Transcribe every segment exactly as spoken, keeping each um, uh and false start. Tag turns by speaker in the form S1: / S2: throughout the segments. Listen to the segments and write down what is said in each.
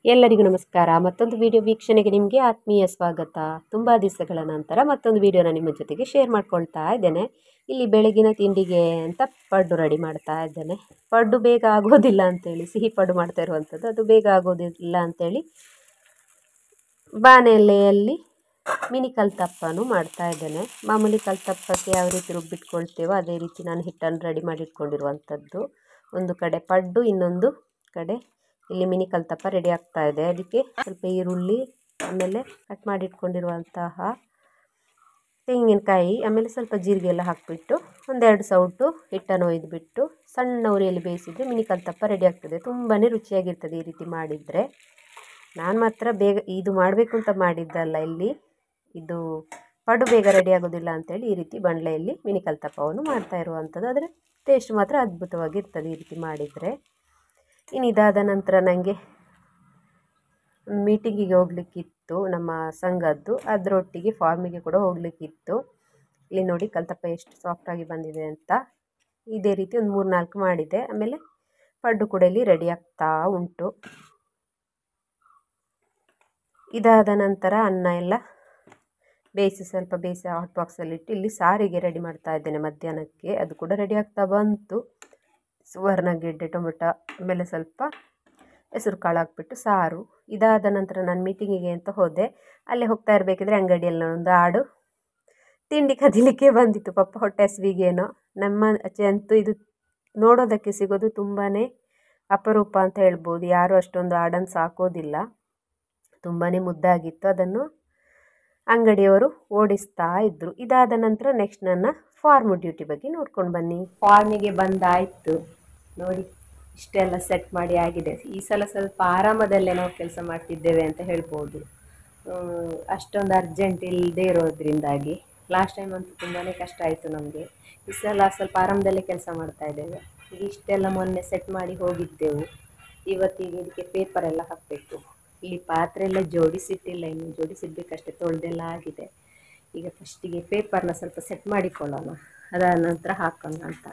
S1: ಎಲ್ಲರಿಗೂ ನಮಸ್ಕಾರ. ಮತ್ತೊಂದು ವಿಡಿಯೋ ವೀಕ್ಷಣೆಗೆ ನಿಮಗೆ ಆತ್ಮೀಯ ಸ್ವಾಗತ. ತುಂಬ ದಿವಸಗಳ ನಂತರ ಮತ್ತೊಂದು ವಿಡಿಯೋನ ನಿಮ್ಮ ಜೊತೆಗೆ ಶೇರ್ ಮಾಡ್ಕೊಳ್ತಾ ಇದ್ದೇನೆ. ಇಲ್ಲಿ ಬೆಳಗಿನ ತಿಂಡಿಗೆ ಅಂತ ಪಡ್ಡು ರೆಡಿ ಮಾಡ್ತಾ ಇದ್ದೇನೆ. ಪಡ್ಡು ಬೇಗ ಆಗೋದಿಲ್ಲ ಅಂತೇಳಿ, ಸಿಹಿ ಪಡ್ಡು ಮಾಡ್ತಾ ಇರುವಂಥದ್ದು, ಅದು ಬೇಗ ಆಗೋದಿಲ್ಲ ಅಂತೇಳಿ ಬಾಣಲೆಯಲ್ಲಿ ಮಿನಿ ಕಲ್ತಪ್ಪನೂ ಮಾಡ್ತಾ ಇದ್ದೇನೆ. ಮಾಮೂಲಿ ಕಲ್ತಪ್ಪಕ್ಕೆ ಯಾವ ರೀತಿ ರುಬ್ಬಿಟ್ಕೊಳ್ತೇವೋ ಅದೇ ರೀತಿ ನಾನು ಹಿಟ್ಟನ್ನು ರೆಡಿ ಮಾಡಿ ಇಟ್ಕೊಂಡಿರುವಂಥದ್ದು. ಒಂದು ಕಡೆ ಪಡ್ಡು, ಇನ್ನೊಂದು ಕಡೆ ಇಲ್ಲಿ ಮಿನಿ ಕಲ್ತಪ್ಪ ರೆಡಿ ಆಗ್ತಾ ಇದೆ. ಅದಕ್ಕೆ ಸ್ವಲ್ಪ ಈರುಳ್ಳಿ, ಆಮೇಲೆ ಕಟ್ ಮಾಡಿ ಇಟ್ಕೊಂಡಿರುವಂತಹ ತೆಂಗಿನಕಾಯಿ, ಆಮೇಲೆ ಸ್ವಲ್ಪ ಜೀರಿಗೆ ಎಲ್ಲ ಹಾಕಿಬಿಟ್ಟು ಒಂದೆರಡು ಸೌಟು ಹಿಟ್ಟನ್ನು ಒಯ್ದುಬಿಟ್ಟು ಸಣ್ಣ ಉರಿಯಲ್ಲಿ ಬೇಯಿಸಿದರೆ ಮಿನಿ ಕಲ್ತಪ್ಪ ರೆಡಿ ಆಗ್ತದೆ. ತುಂಬಾ ರುಚಿಯಾಗಿರ್ತದೆ ಈ ರೀತಿ ಮಾಡಿದರೆ. ನಾನು ಮಾತ್ರ ಬೇಗ ಇದು ಮಾಡಬೇಕು ಅಂತ ಮಾಡಿದ್ದಲ್ಲ, ಇಲ್ಲಿ ಇದು ಪಡ್ಡು ಬೇಗ ರೆಡಿ ಆಗೋದಿಲ್ಲ ಅಂತೇಳಿ ಈ ರೀತಿ ಬಾಣಲೆಯಲ್ಲಿ ಮಿನಿ ಕಲ್ತಪ್ಪವನ್ನು ಮಾಡ್ತಾ ಇರುವಂಥದ್ದು. ಆದರೆ ಟೇಸ್ಟ್ ಮಾತ್ರ ಅದ್ಭುತವಾಗಿರ್ತದೆ ಈ ರೀತಿ ಮಾಡಿದರೆ. ಇನ್ನು ಇದಾದ ನಂತರ ನನಗೆ ಮೀಟಿಂಗಿಗೆ ಹೋಗ್ಲಿಕ್ಕಿತ್ತು ನಮ್ಮ ಸಂಘದ್ದು, ಅದರೊಟ್ಟಿಗೆ ಫಾರ್ಮಿಗೆ ಕೂಡ ಹೋಗ್ಲಿಕ್ಕಿತ್ತು. ಇಲ್ಲಿ ನೋಡಿ ಕಲ್ತಪ್ಪ ಎಷ್ಟು ಸಾಫ್ಟಾಗಿ ಬಂದಿದೆ ಅಂತ. ಇದೇ ರೀತಿ ಒಂದು ಮೂರು ನಾಲ್ಕು ಮಾಡಿದೆ. ಆಮೇಲೆ ಪಡ್ಡು ಕೂಡ ಇಲ್ಲಿ ರೆಡಿ ಆಗ್ತಾ ಉಂಟು. ಇದಾದ ನಂತರ ಅನ್ನ ಎಲ್ಲ ಬೇಯಿಸಿ ಸ್ವಲ್ಪ ಬೇಯಿಸಿ ಹಾಟ್ ಬಾಕ್ಸಲ್ಲಿಟ್ಟು ಇಲ್ಲಿ ಸಾರಿಗೆ ರೆಡಿ ಮಾಡ್ತಾ ಇದ್ದೇನೆ ಮಧ್ಯಾಹ್ನಕ್ಕೆ. ಅದು ಕೂಡ ರೆಡಿ ಆಗ್ತಾ ಬಂತು. ಸುವರ್ಣಗೆಡ್ಡೆ, ಟೊಮೆಟೊ, ಆಮೇಲೆ ಸ್ವಲ್ಪ ಹೆಸರು ಕಾಳು ಹಾಕ್ಬಿಟ್ಟು ಸಾರು. ಇದಾದ ನಂತರ ನಾನು ಮೀಟಿಂಗಿಗೆ ಅಂತ ಹೋದೆ. ಅಲ್ಲೇ ಹೋಗ್ತಾ ಇರಬೇಕಿದ್ರೆ ಅಂಗಡಿಯಲ್ಲಿ ಒಂದು ಆಡು ತಿಂಡಿ ಕದಿಲಿಕ್ಕೆ ಬಂದಿತ್ತು. ಪಾಪ ಹೊಟ್ಟೆ ಹಸಿವಿಗೇನೋ. ನಮ್ಮ ಆಚೆ ಅಂತೂ ಇದು ನೋಡೋದಕ್ಕೆ ಸಿಗೋದು ತುಂಬಾ ಅಪರೂಪ ಅಂತ ಹೇಳ್ಬೋದು. ಯಾರು ಅಷ್ಟೊಂದು ಆಡನ್ನು ಸಾಕೋದಿಲ್ಲ. ತುಂಬಾ ಮುದ್ದಾಗಿತ್ತು. ಅದನ್ನು ಅಂಗಡಿಯವರು ಓಡಿಸ್ತಾ ಇದ್ದರು. ಇದಾದ ನಂತರ ನೆಕ್ಸ್ಟ್ ನನ್ನ ಫಾರ್ಮ್ ಡ್ಯೂಟಿ ಬಗ್ಗೆ ನೋಡ್ಕೊಂಡು ಬನ್ನಿ. ಫಾರ್ಮಿಗೆ ಬಂದಾಯಿತು ನೋಡಿ, ಇಷ್ಟೆಲ್ಲ ಸೆಟ್ ಮಾಡಿ ಆಗಿದೆ. ಈ ಸಲ ಸ್ವಲ್ಪ ಆರಾಮದಲ್ಲೇ ನಾವು ಕೆಲಸ ಮಾಡ್ತಿದ್ದೇವೆ ಅಂತ ಹೇಳ್ಬೋದು. ಅಷ್ಟೊಂದು ಅರ್ಜೆಂಟ್ ಇಲ್ಲದೆ ಇರೋದ್ರಿಂದಾಗಿ. ಲಾಸ್ಟ್ ಟೈಮ್ ಅಂತೂ ತುಂಬಾ ಕಷ್ಟ ಆಯಿತು ನಮಗೆ. ಈ ಸಲ ಸ್ವಲ್ಪ ಆರಾಮದಲ್ಲೇ ಕೆಲಸ ಮಾಡ್ತಾ ಇದ್ದೇವೆ. ಈಗ ಇಷ್ಟೆಲ್ಲ ಮೊನ್ನೆ ಸೆಟ್ ಮಾಡಿ ಹೋಗಿದ್ದೆವು. ಇವತ್ತಿಗೆ ಇದಕ್ಕೆ ಪೇಪರ್ ಎಲ್ಲ ಹಾಕಬೇಕು. ಇಲ್ಲಿ ಪಾತ್ರೆ ಎಲ್ಲ ಜೋಡಿಸಿಟ್ಟಿಲ್ಲ, ಇನ್ನು ಜೋಡಿಸಿಡ್ಬೇಕಷ್ಟೇ, ತೊಳೆದೆಲ್ಲ ಆಗಿದೆ. ಈಗ ಫಸ್ಟಿಗೆ ಪೇಪರ್ನ ಸ್ವಲ್ಪ ಸೆಟ್ ಮಾಡಿಕೊಳ್ಳೋಣ, ಅದಾದ ನಂತರ ಹಾಕೋಣ ಅಂತ.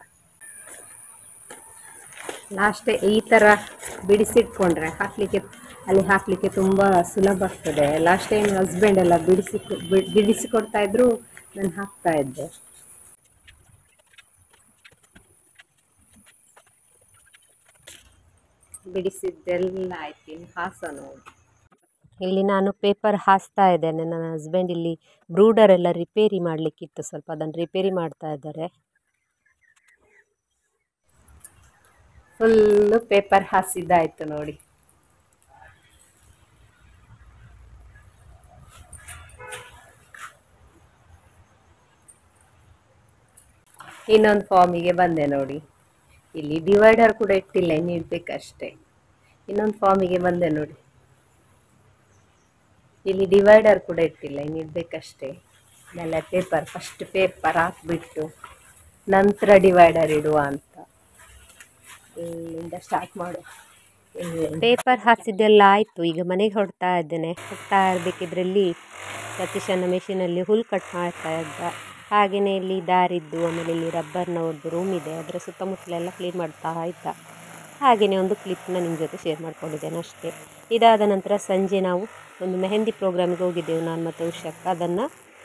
S1: ಲಾಸ್ಟೇ ಈ ಥರ ಬಿಡಿಸಿಟ್ಕೊಂಡ್ರೆ ಹಾಕಲಿಕ್ಕೆ ಅಲ್ಲಿ ಹಾಕಲಿಕ್ಕೆ ತುಂಬ ಸುಲಭ ಆಗ್ತದೆ. ಲಾಸ್ಟ್ ಟೈಮ್ ಹಸ್ಬೆಂಡ್ ಎಲ್ಲ ಬಿಡಿಸಿ ಬಿಡಿಸಿಕೊಡ್ತಾ ಇದ್ರು, ನಾನು ಹಾಕ್ತಾ ಇದ್ದೆ. ಬಿಡಿಸಿದ್ದೆಲ್ಲ ಆಯ್ತು, ಇನ್ನು ಹಾಸೋಣ. ಇಲ್ಲಿ ನಾನು ಪೇಪರ್ ಹಾಸ್ತಾ ಇದ್ದೇನೆ. ನನ್ನ ಹಸ್ಬೆಂಡ್ ಇಲ್ಲಿ ಬ್ರೂಡರ್ ಎಲ್ಲ ರಿಪೇರಿ ಮಾಡಲಿಕ್ಕಿತ್ತು, ಸ್ವಲ್ಪ ಅದನ್ನು ರಿಪೇರಿ ಮಾಡ್ತಾ ಇದ್ದಾರೆ. ಫುಲ್ಲು ಪೇಪರ್ ಹಾಸಿದ್ದಾಯಿತು ನೋಡಿ. ಇನ್ನೊಂದು ಫಾರ್ಮಿಗೆ ಬಂದೆ ನೋಡಿ. ಇಲ್ಲಿ ಡಿವೈಡರ್ ಕೂಡ ಇಟ್ಟಿಲ್ಲ, ಇನ್ನು ಇಡಬೇಕಷ್ಟೇ. ಇನ್ನೊಂದು ಫಾರ್ಮಿಗೆ ಬಂದೆ ನೋಡಿ. ಇಲ್ಲಿ ಡಿವೈಡರ್ ಕೂಡ ಇಟ್ಟಿಲ್ಲ, ಇನ್ನು ಇಡಬೇಕಷ್ಟೇ. ಆಮೇಲೆ ಪೇಪರ್ ಫಸ್ಟ್ ಪೇಪರ್ ಹಾಕ್ಬಿಟ್ಟು ನಂತರ ಡಿವೈಡರ್ ಇಡುವ ಅಂತ. ಇಲ್ಲಿಂದ ಸ್ಟಾರ್ಟ್ ಮಾಡು. ಪೇಪರ್ ಹಾಸಿದ್ದೆಲ್ಲ ಆಯಿತು. ಈಗ ಮನೆಗೆ ಹೊಡ್ತಾ ಇದ್ದೇನೆ. ಹೊಡ್ತಾ ಇರಬೇಕಿದ್ರಲ್ಲಿ ಸತೀಶನ ಮೆಷಿನಲ್ಲಿ ಹುಲ್ ಕಟ್ ಮಾಡ್ತಾ ಇದ್ದ. ಹಾಗೆಯೇ ಇಲ್ಲಿ ದಾರಿದ್ದು, ಆಮೇಲೆ ಇಲ್ಲಿ ರಬ್ಬರ್ನ ಒಂದು ರೂಮ್ ಇದೆ, ಅದರ ಸುತ್ತಮುತ್ತಲೆಲ್ಲ ಕ್ಲೀನ್ ಮಾಡ್ತಾ ಇದ್ದ. ಹಾಗೆಯೇ ಒಂದು ಕ್ಲಿಪ್ನ ನಿಮ್ಮ ಜೊತೆ ಶೇರ್ ಮಾಡ್ಕೊಂಡಿದ್ದೇನೆ ಅಷ್ಟೇ. ಇದಾದ ನಂತರ ಸಂಜೆ ನಾವು ಒಂದು ಮೆಹಂದಿ ಪ್ರೋಗ್ರಾಮ್ಗೆ ಹೋಗಿದ್ದೆವು, ನಾನು ಮತ್ತು ಉಷಕ್ಕ. ಅದನ್ನು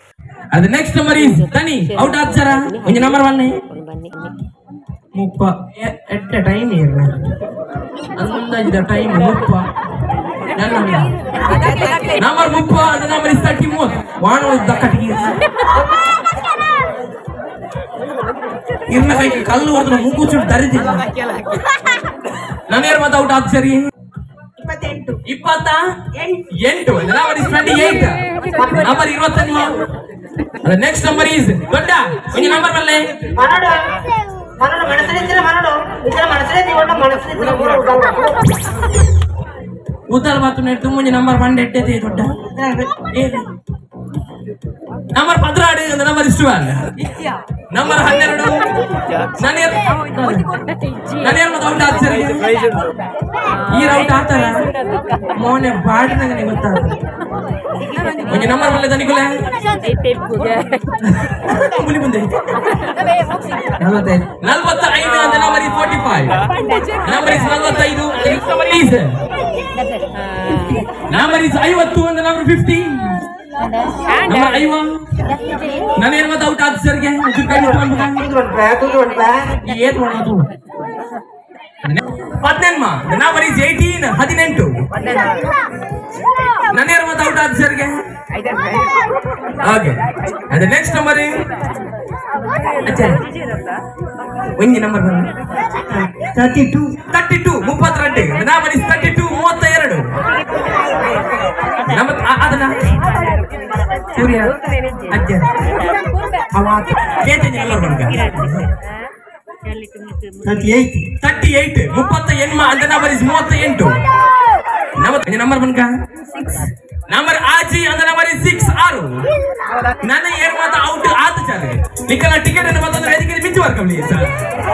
S1: ಬನ್ನಿ.
S2: ಮುಪ್ಪ ಎಟ್ಟ ಟೈಮ್ ಇಲ್ಲ, ಅಂದಾಜಿದ ಟೈಮ್ ಮುಪ್ಪ ನಂಬರ್ ಮುಪ್ಪ ಅದು ನಂಬರ್ ಇಸ್ತಾಟಿ ಮೂವತ್ತು ವಾಣ ದಕ್ಕಟಿಗೆ ಇರ್ನ ಕೈಗೆ ಕಲ್ಲು ಹೊಡೆದ್ರೆ ಮುಗ್ಗು ಚುಟ್ಟು ದರಿದಿಲ್ಲ. ನಾನೇನು ಮಾತಾಡ ಅದು ಸರಿ. ಇಪ್ಪತ್ತ ಎಂಟು number is twenty eight number ಇರುವತ್ತನ್ನು. ನೆಕ್ಸ್ಟ್ ನಂಬರ್ ಈಸ್ ದೊಡ್ಡ ಒಂದು ನಂಬರ್ ಬಲ್ಲೆ ಉದ್ದಾರ ಮಾತು ನೆಟ್ಟು ಮುಂಜೆ ನಂಬರ್ ಬಂಡ್ ಎಟ್ಟದೆ ದೊಡ್ಡ ನಂಬರ್ ಪದ್ರಾಡು ನಂಬರ್ ಇಷ್ಟು ಅಲ್ಲ ನಂಬರ್ ಹನ್ನೆರಡು ನನೇರ್ ನನೇರ್ ಮತ್ತೆ ಔಟ್ ಆದ ಸರ್ ಈ ರೌಟ್ ಆತರ ಮೋನೆ ಬಾಡಿನಾಗ ನಿಮಗೆ ಗೊತ್ತಾಗ ಒಂದು ನಂಬರ್ ಬರಲ್ಲ ತನಿಗುಲ ಮುಲಿ ಮುಂದೆ ನಲವತ್ತೈದು ಅಂತ number is forty five number is ನಲವತ್ತೈದು ನಂಬರ್ ಇಸ್ ಐವತ್ತು ಅಂತ ನಂಬರ್ ಫಿಫ್ಟಿ ನಂಬರ್ ಐವ ನಾನೇನು ಮತ್ತೆ ಔಟ್ ಆದ ಸರ್ಗೆ ಏತ್ ಮಾಡೋದು ಹದಿನೆಂಟು ನಂಬರ್ ಇಸ್ ಏಯ್ಟೀನ್ ಹದಿನೆಂಟು ನಾನೇನು ಮತ್ತೆ ಔಟ್ ಆದ ಸರ್ಗೆ ಓಕೆ ಅದು ನೆಕ್ಸ್ಟ್ ನಂಬರ್ ಒಂದು number thirty two thirty two ಮುಪ್ಪತ್ತೆರಡು ನಂಬರ್ ಇಸ್ ತರ್ಟಿ ಟೂ ಮೂವತ್ತ ಎರಡು ನಮ್ಮ ಅದನ್ನ ಸೂರ್ಯ ಅಜ್ಜ ತರ್ಟಿ ಏಟ್ ಮುಪ್ಪತ್ತ ಎಂಟು ಅಂತ ನಂಬರ್ ಇಸ್ ಮೂವತ್ತ ಎಂಟು ನಂಬರ್ ಬನ್ಕ ನಂಬರ್ ಆಜಿ ಅಂತ ನಂಬರ್ ಇಸ್ ಸಿಕ್ಸ್ ಆರು ನನ್ನ ಏರ್ ಮಾತ ಔಟ್ ಆತ ಚಾಲೆ ನಿಕ್ಕಲ ಟಿಕೆಟ್ ಅನ್ನು ಮತ್ತೊಂದು ವೇದಿಕೆ ಮಿಂಚು ಬರ್ಕಂಬಿ ಸರ್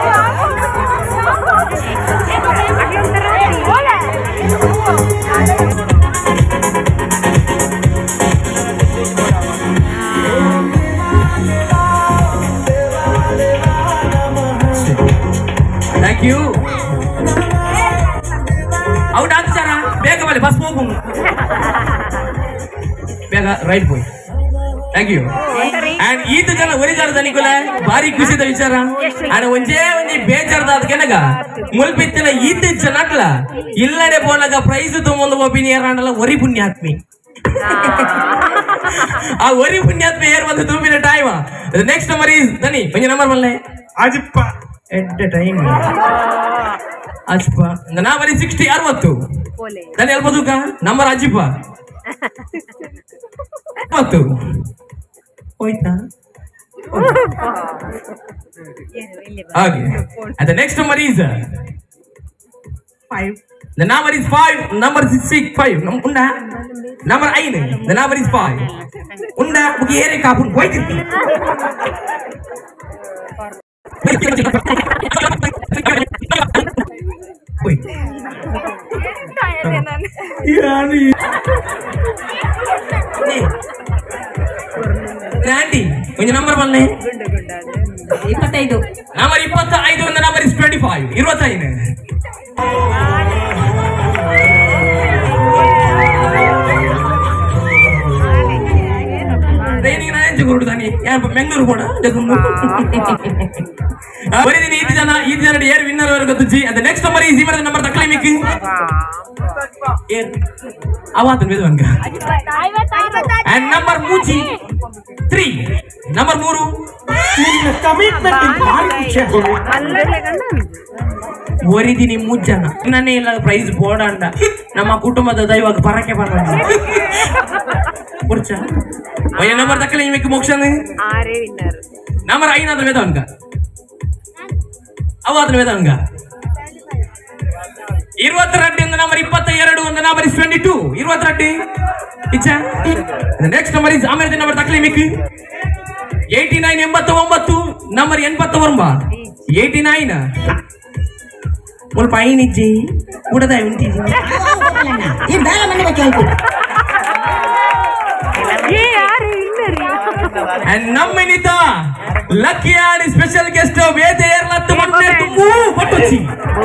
S2: ಥ್ಯಾಂಕ್ ಯು ಔಟ್ ಆತ ಸರ ಬೇಗ ಬಲ್ಲಿ ಬಸ್ ಹೋಗು ಬೇಗ ರೈಟ್ ಹೋಯ್ ಥ್ಯಾಂಕ್ ಯು ಅಂಡ್ ಈತ ಜನ ಒರಿದಾರ ದನಿಗುಲ ಭಾರಿ ಖುಷಿದ ವಿಚಾರ ಅಂಡ್ ಒಂದೇ ಒಂದಿ ಬೇಜಾರದ ಕೆನಗ ಮುಲ್ಪಿತ್ತಿನ ಈತ ಜನಟ್ಲ ಇಲ್ಲಡೆ ಬೋಲಗ ಪ್ರೈಸ್ ತೊಗೊಂಡು ಒಪಿನಿಯರ್ ಅಂಡಲ್ಲ ಒರಿ ಪುಣ್ಯಾತ್ಮಿ ಆ ಒರಿ ಪುಣ್ಯಾತ್ಮಿ ಏರ್ ಬಂದು ತುಂಬಿನ ಟೈಮ್ ನೆಕ್ಸ್ಟ್ ನಂಬರ್ ಈಸ್ ದನಿ ಒಂಜಿ ನಂಬರ್ ಬಲ್ಲೆ ಅಜಿಪ್ಪ ಎಟ್ ಟೈಮ್ ಅಜಿಪ್ಪ ನಂಬರ್ ಈಸ್ ಸಿಕ್ಸ್ಟಿ ಅರವತ್ತು ದನಿ ಹೇಳ್ಬೋದು ನಂಬರ್ ಅಜಿಪ್ಪ ಅರವತ್ತು ಹೋಯ್ತಾ ಹಾಗೆ the next number is five the number is five number is six five unda number nine the number is five unda buki ere kapun hoytirti hoy yani Nanti, punya nomor mana? ಇಪ್ಪತ್ತೈದು. Nomor ಇಪ್ಪತ್ತೈದು and the number is twenty-five. ಇರುವತ್ತೈದು. Training na yan siguro dani. Yan Mangaluru ಕೂಡ ಜಗುಂಡು. ಬರೀದಿನಿ ಐದು ಜನ ಐದು ಜನ ಏರ್ winner ಅವರು ಗೊತ್ತುಜಿ. And the next number is ಇವರ ನಂಬರ್ ತಕ್ಕಲೆ ಮಿಕ್ಕಿ. ಏರ್ ಆವಾತು ಬೇದವಂಗ. And number ಮೂಜಿ three number ಮೂರು ಒರಿದಿನಿ ಮೂರು ಜನ ನಾನೇ ಇಲ್ಲ ಪ್ರೈಸ್ ಬೋರ್ಡ್ ಅಂಡ ನಮ್ಮ ಕುಟುಂಬದ ದೈವಾಗ ಪರಕ್ಕೆ ಬರ ಕುರ್ಚ ಒಯ್ಯ ನಂಬರ್ ತಕ್ಕಲೆ ನಿಮಗೆ ಮೋಕ್ಷನ್ ನಂಬರ್ ಐನಾದ್ರು ವೇದವಂಗ ಅವಾದ್ರು ವೇದವಂಗ ಇರುವತ್ತೆರಡು ನಂಬರ್ ಇಪ್ಪತ್ತ ಎರಡು ಒಂದು ನಂಬರ್ ಇಸ್ ಟ್ವೆಂಟಿ ಟೂ ಇರುವತ್ತೆರಡು ಇಚ್ಛಾ ನೆಕ್ಸ್ಟ್ ನಂಬರ್ ಇಸ್ ಆಮೇಲೆ ನಂಬರ್ ತಕ್ಕಲಿ ಮಿಕ್ಕಿ ಏಯ್ಟಿ ನೈನ್ ಎಂಬತ್ತ ಒಂಬತ್ತು ನಂಬರ್ ಎಂಬತ್ತ ಒಂಬ ಏಯ್ಟಿ ನೈನ್ ಸ್ವಲ್ಪ ಐನಿಜ್ಜಿ ಕೂಡದ ಉಂಟಿ ನಮ್ಮನಿತ ಲಕ್ಕಿ ಆಡಿ ಸ್ಪೆಷಲ್ ಗೆಸ್ಟ್ ವೇದೆ ಏರ್ಲತ್ತು ಮತ್ತೆ ತುಂಬು ಪಟ್ಟುಚಿ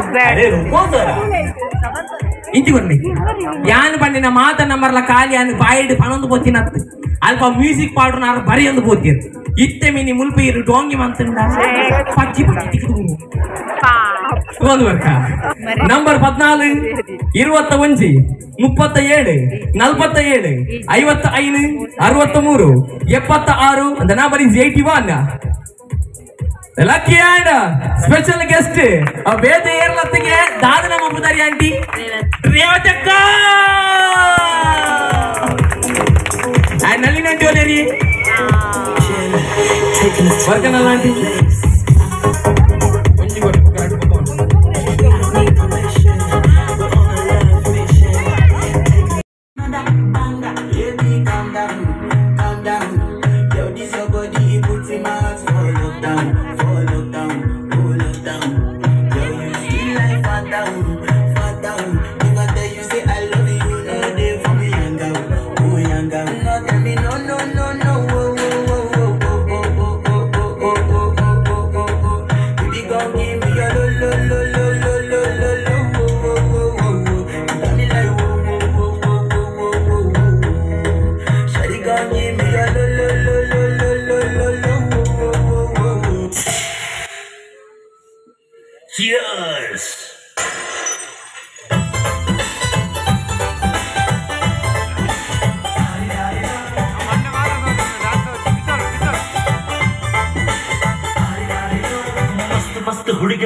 S2: ಇಂಚಿ ಬರ್ಲಿ ಯಾನ್ ಬಂದಿನ ಮಾತ ನಂಬರ್ಲ ಖಾಲಿ ಅನ್ ಬಾಯಿಡ್ ಪಣೊಂದು ಪೋತಿನತ್ತು ಅಲ್ಪ ಮ್ಯೂಸಿಕ್ ಪಾಡ್ರು ನಾರು ಬರಿ ಒಂದು ಪೋತಿರ್ ಇತ್ತೆ ಮಿನಿ ಮುಲ್ಪಿ ಇರು ಡೋಂಗಿ ಮಂತಂಡ ಪಚ್ಚಿ ಪಚ್ಚಿ ತಿಕ್ಕಿದು ಒಂದು ವರ್ಕ ನಂಬರ್ ಪದ್ನಾಲು ಇರುವತ್ತ ಒಂಜಿ ಮುಪ್ಪತ್ತ ಏಳು ನಲ್ವತ್ತ ಏಳು ಐವತ್ತ ಐದು ಅರವತ್ತ ಮೂರು ಎಪ್ಪತ್ತ ಆರು ಅಂತ number is eighty one lucky and special guest ಬೇದೆ ಏರ್ಲತ್ತಿಗೆ ದಾದನ ಮಬ್ಬುದಾರಿ ಆಂಟಿ ರೇವತಕ್ಕ ಆ್ಯಂಡ್ ನಲ್ಲಿನ ಆಂಟಿ ಒಲೇರಿ ಬರ್ಕನಲ್ಲ ಆಂಟಿ ಒಂಜಿ ಬರ್ಕ
S3: Calm down, calm down. Yo, this your body, it puts in my heart for lockdown.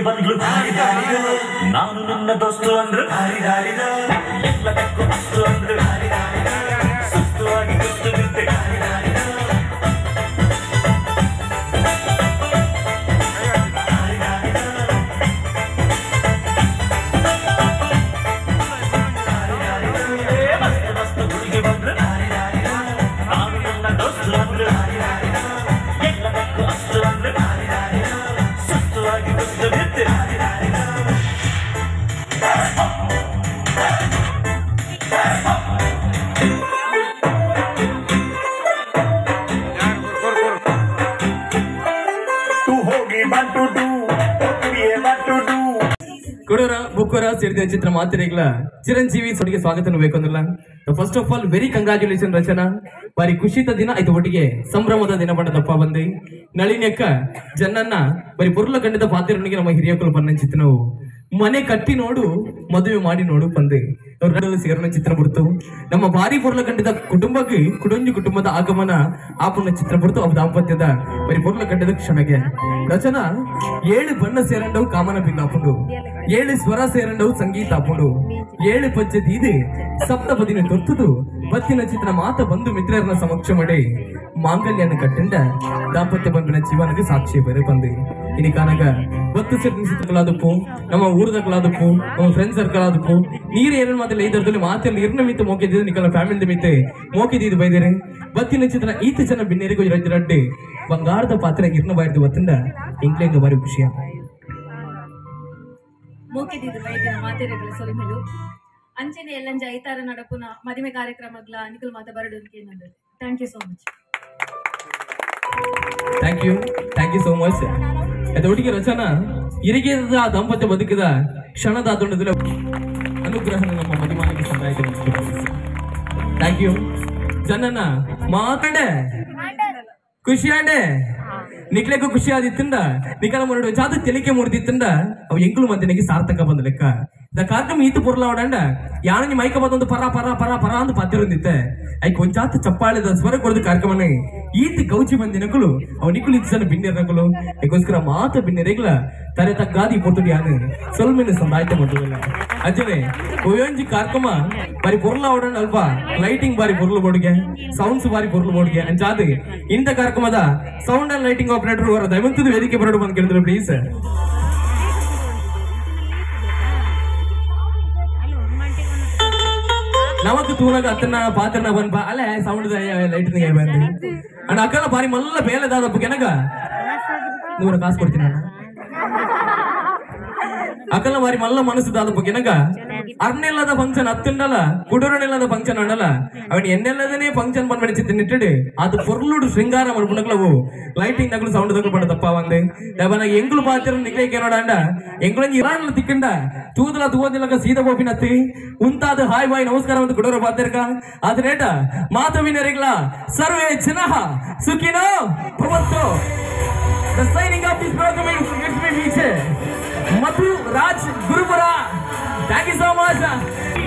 S3: ಬಂದ್ಲು ನಾನು ನನ್ನ ದೋಸ್ತು ಅಂದ್ರು ಎಲ್ಲದಕ್ಕೂ ಅಷ್ಟು ಅಂದ್ರು ಸುಸ್ತುವಾಗಿ ಕುಸ್ತು ಬಿದ್ದೆ ಮಸ್ತ್ ಮಸ್ತ್ ಹುಡುಗಿ ಬಂದ್ರು ನಾನು ನನ್ನ ದೋಸ್ತು ಅಂದ್ರು ಎಲ್ಲದಕ್ಕೂ ಅಷ್ಟು ಅಂದ್ರು ಸುಸ್ತುವಾಗಿ ಕುಸ್ತು ಬಿದ್ದೆ
S2: ಕೊಡೋರ ಬುಕ್ಕೋರ ಸೇರಿದ ಚಿತ್ರ ಮಾತಿರೆಗಳ ಚಿರಂಜೀವಿ ಸೊಟ್ಟಿಗೆ ಸ್ವಾಗತ ಬೇಕಂದ್ರಲ್ಲ first of all very congratulation Rachana ಬಾರಿ ಖುಷಿತ ದಿನ ಆಯ್ತು ಒಟ್ಟಿಗೆ ಸಂಭ್ರಮದ ದಿನ ಪಡೆದಪ್ಪ ಬಂದೆ ನಳಿನ್ಯಕ್ಕ ಜನನ್ನ ಬರೀ ಪುರ್ಲ ಕಂಡಿದ್ದ ಪಾತ್ರನಿಗೆ ನಮ್ಮ ಹಿರಿಯಕ್ಕಳು ಬನ್ನ ಚಿತ್ರ ನಾವು ಮನೆ ಕಟ್ಟಿ ನೋಡು ಮದುವೆ ಮಾಡಿ ನೋಡು ಬಂದೆ ಅವ್ರ ಸೇರನ ಚಿತ್ರ ಬಿಡ್ತು ನಮ್ಮ ಭಾರಿ ಪುರ್ಲ ಕಂಡಿದ್ದ ಕುಟುಂಬಕ್ಕೆ ಕುಡಂಜಿ ಕುಟುಂಬದ ಆಗಮನ ಆಪನ್ನ ಚಿತ್ರ ಬಿಡ್ತು ಅವ್ ದಾಂಪತ್ಯದ ಬರೀ ಪುರ್ಲ ಕಂಡಿದ ಕ್ಷಣಗೆ ರಚನಾ ಏಳು ಬಣ್ಣ ಸೇರಂಡವು ಕಾಮನ ಭಿನ್ನ ಹಾಕೊಂಡು ಏಳು ಸ್ವರ ಸೇರಂಡವು ಸಂಗೀತ ಹಾಕೊಂಡು ಏಳು ಪದ್ಧತಿ ಇದೆ ಸಪ್ತಪದಿನ ತೊರ್ತುದು ಬತ್ತಿನ ಚಿತ್ರ ಮಾತ ಬಂಧು ಮಿತ್ರರನ್ನ ಸಮಕ್ಷ ಮಾಡಿ ಮಾಂಗಲ್ಯನ ಕಟ್ಟಂಡ ದಾಂಪತ್ಯ ಬಂಧನ ಜೀವನಕ್ಕೆ ಸಾಕ್ಷಿ ಬೇರೆ ಬಂದೆ ಇನಿ ಕಾನಾಗ ಬತ್ತು ಸೇರಿನ ಚಿತ್ರಗಳಾದಪ್ಪು ನಮ್ಮ ಊರದಗಳಾದಪ್ಪು ನಮ್ಮ ಫ್ರೆಂಡ್ ಸರ್ಕಲ್ ಆದಪ್ಪು ನೀರು ಏನೇನು ಮಾತಿಲ್ಲ ಇದರದಲ್ಲಿ ಮಾತಲ್ಲಿ ನೀರಿನ ಮಿತ್ತು ಮೋಕಿದ್ದು ನಿಕಲ ಫ್ಯಾಮಿಲಿ ಮಿತ್ತೆ ಮೋಕಿದ್ದು ಬೈದೇನೆ ಬತ್ತಿನ ಚಿತ್ರ ಈತ ಜನ ಬಿನ್ನೇರಿಗೂ ರಡ್ಡೆ ಬಂಗಾರದ ಪಾತ್ರ ಇರ್ನ ಬಾಯ್ದು ಬತ್ತಂಡ ಇಂಕ್ಲೆಂಗ ಬಾರಿ ಖುಷಿಯ
S4: ಮೋಕಿದ್ದು ಬೈದಿನ ಮಾತೆರೆಗಳ ಸೊಲಿಮೆಲು ಅಂಚನೆ ಎಲ್ಲಂಜ ಐತಾರ ನಡಪುನ ಮದುವೆ ಕಾರ್ಯಕ್ರಮಗಳ ನಿಕಲ್ ಮಾತ ಬರಡೋದಕ್ಕೆ ಏನಂದ್ರೆ thank you so much
S2: thank you thank you so much ಅದೊಟ್ಟಿಗೆ ರಚನಾ ಇರಿಗೆ ದಾಂಪತ್ಯ ಬದುಕಿದ ಕ್ಷಣದ ಆತೊಂಡದಲ್ಲಿ ಅನುಗ್ರಹ ನಮ್ಮ ಮದುಮಾನಿಗೆ ಸಹಾಯ ಥ್ಯಾಂಕ್ ಯು ಜನನ ಮಾತಾಡೆ ಖುಷಿ ಆಂಡೆ ನಿಕ್ಲೆಗೂ ಖುಷಿ ಆದಿತ್ತಂಡ ನಿಕಲ ಮರಡು ಜಾತ ತೆಲಿಕೆ ಮೂಡಿದಿತ್ತಂಡ ಅವು ಎಂಕುಲು ಮಂದಿನಿಗೆ ಸಾರ್ಥಕ ಬಂದ ಲೆಕ್ಕ ದ ಕಾರ್ಯಕ್ರಮ ಈತು ಪುರ್ಲ ಅವಡಂಡ ಯಾಣಿ ಮೈಕ ಬಂದೊಂದು ಪರ ಪರ ಪರ ಪರ ಅಂತ ಪತ್ತಿರೊಂದಿತ್ತೆ ಐಕ್ ಒಂಜಾತ ಚಪ್ಪಾಳಿದ ಸ್ವರ ಕೊಡದ ಕಾರ್ಯಕ್ರಮನೇ ಈತ ಕೌಚಿ ಬಂದಿನಕಲು ಅವ್ ನಿಕುಲು ಇತ್ತು ಜನ ಬಿನ್ನೆರನಕಲು ಅದಕ್ಕೋಸ್ಕರ ಮಾತ ಬಿನ್ನೆರೆಗ್ಲ ತರೆ ತಗ್ಗಾದಿ ಪೊರ್ತುಡಿ ಯಾನು ಸೊಲ್ಮೆನ ಸಂದಾಯ್ತ ಬಂದಿಲ್ಲ ಅಜ್ಜನೆ ಒಯ್ಯೊಂಜಿ ಕಾರ್ಯಕ್ರಮ ಬಾರಿ ಪೊರ್ಲ ಅವಡಂಡ ಅಲ್ಪ ಲೈಟಿಂಗ್ ಬಾರಿ ಪೊರ್ಲು ಬೋಡ್ಗೆ ಸೌಂಡ್ಸ್ ಬಾರಿ ಪೊರ್ಲು ಬೋಡ್ಗೆ ಅಂಚಾದ ಇಂಥ ಕಾರ್ಯಕ್ರಮದ ಸೌಂಡ್ ಅಂಡ್ ಲೈಟಿಂಗ್ ಆಪರೇಟರ್ ಅವರ ದಯವಂತದ ವೇದಿಕೆ ಬರಡು ಬಂದು ಕೇಳಿದ್ರು ಪ್ಲೀಸ್ ನಮಕ್ ತೂನಾಗ ಅತ್ತನ ಪಾತ್ರನ ಬಂದ್ ಬಾ ಅಲ್ಲೇ ಸೌಂಡ್ ಲೈಟ್ ಬಂದು ಅಣ್ಣ ಅಕ್ಕನ ಬಾರಿ ಮಲ್ಲ ಬೇಲೆದಾದಪ್ಪ ಕೆನಗ ನೂರ ಕಾಸು ಕೊಡ್ತೀನಿ ಅಣ್ಣ ಅಕ್ಕನ ಬಾರಿ ಮಲ್ಲ ಮನಸ್ಸು ದಾದಪ್ಪ ಕೆನಗ ಅರ್ನೆಲ್ಲದ ಫಂಕ್ಷನ್ ಅತ್ತಂಡಲ್ಲ ಕುಡೂರನೆಲ್ಲದ ಫಂಕ್ಷನ್ ಅಣ್ಣಲ್ಲ ಅವನ್ ಎನ್ನೆಲ್ಲದನೇ ಫಂಕ್ಷನ್ ಬಂದ್ಬಿಡಿ ಚಿತ್ರ ನಿಟ್ಟಡು ಅದು ಪೊರ್ಲುಡು ಶೃಂಗಾರ ಮಾಡ್ಬಿಡಕ್ಲವು ಲೈಟಿಂಗ್ ನಗಲು ಸೌಂಡ್ ತಗಲು ಪಡ ತಪ್ಪ ಒಂದೆ ಅವನ ಎಂಗುಲು ಪಾತ್ರ ನಿಕ್ಲೇಕೆ ನೋಡಂಡ ಎಂಗುಳಂಜಿ ಇರಾಣಲ್ಲ ತಿಕ್ಕಂಡ ತೂದಲ ತೂವದಿಲ್ಲಕ ಸೀದ ಬೋಪಿನತ್ತಿ ಉಂತಾದ ಹಾಯ್ ಬಾಯ್ ನಮಸ್ಕಾರ ಅಂತ ಕುಡೂರ ಪಾತ್ರಕ ಆದ್ರೇಟ ಮಾತವಿನರಿಗ್ಲ ಸರ್ವೇ ಜನಃ ಸುಖಿನೋ ಭವಂತು. The signing of this program is me Madhu Raj Gurupura. Thank you so much.